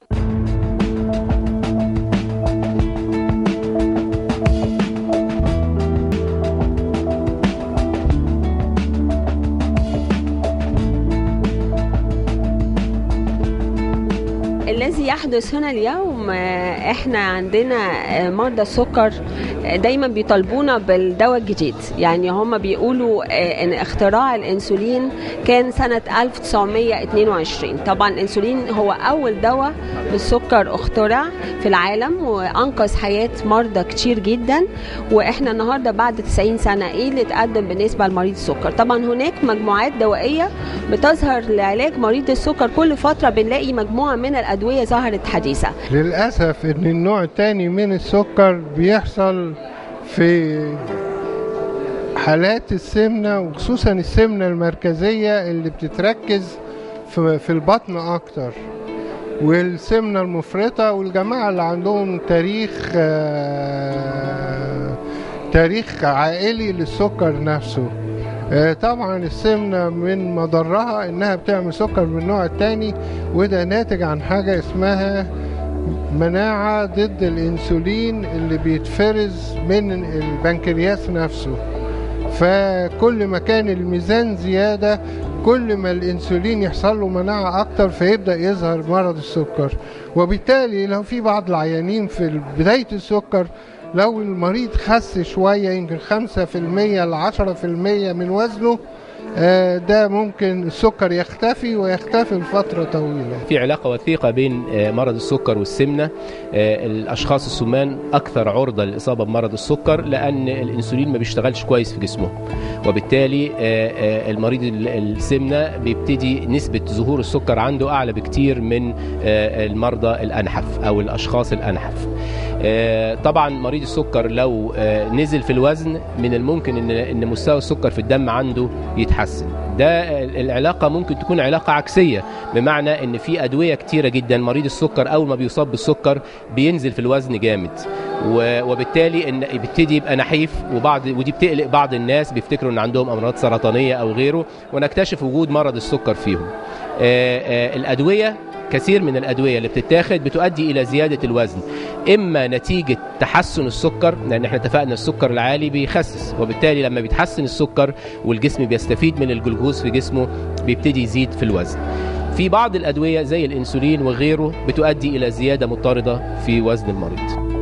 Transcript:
الذي يحدث هنا اليوم، احنا عندنا مرضى السكر دايما بيطالبونا بالدواء الجديد. يعني هم بيقولوا ان اختراع الانسولين كان سنة 1922. طبعا الانسولين هو اول دواء بالسكر اخترع في العالم وانقذ حياة مرضى كتير جدا. واحنا النهاردة بعد 90 سنة ايه اللي اتقدم بالنسبة لمريض السكر؟ طبعا هناك مجموعات دوائية بتظهر لعلاج مريض السكر. كل فترة بنلاقي مجموعة من الأدوية ظهرت حديثة. للأسف إن النوع الثاني من السكر بيحصل في حالات السمنة، وخصوصا السمنة المركزية اللي بتتركز في البطن أكتر، والسمنة المفرطة، والجماعة اللي عندهم تاريخ عائلي للسكر نفسه. طبعا السمنة من مضرها انها بتعمل سكر من النوع الثاني، وده ناتج عن حاجة اسمها مناعة ضد الانسولين اللي بيتفرز من البنكرياس نفسه. فكل ما كان الميزان زيادة كل ما الانسولين يحصل له مناعة اكتر فيبدأ يظهر مرض السكر. وبالتالي لو في بعض العيانين في بداية السكر لو المريض خس شوية يمكن 5% ل 10% من وزنه، ده ممكن السكر يختفي ويختفي لفترة طويلة. في علاقة وثيقة بين مرض السكر والسمنة. الأشخاص السمان أكثر عرضة للإصابة بمرض السكر لأن الإنسولين ما بيشتغلش كويس في جسمه، وبالتالي المريض السمنة بيبتدي نسبة ظهور السكر عنده أعلى بكتير من المرضى الأنحف أو الأشخاص الأنحف. طبعا مريض السكر لو نزل في الوزن من الممكن ان مستوى السكر في الدم عنده يتحسن. ده العلاقة ممكن تكون علاقة عكسية، بمعنى ان في ادوية كتيرة جدا مريض السكر اول ما بيصاب بالسكر بينزل في الوزن جامد، وبالتالي ان بيبتدي يبقى نحيف، ودي بتقلق بعض الناس بيفتكروا ان عندهم امراض سرطانية او غيره، ونكتشف وجود مرض السكر فيهم. الادوية كثير من الأدوية اللي بتتاخد بتؤدي إلى زيادة الوزن، إما نتيجة تحسن السكر، لأن احنا اتفقنا السكر العالي بيخسس، وبالتالي لما بيتحسن السكر والجسم بيستفيد من الجلوكوز في جسمه بيبتدي يزيد في الوزن. في بعض الأدوية زي الإنسولين وغيره بتؤدي إلى زيادة مضطردة في وزن المريض.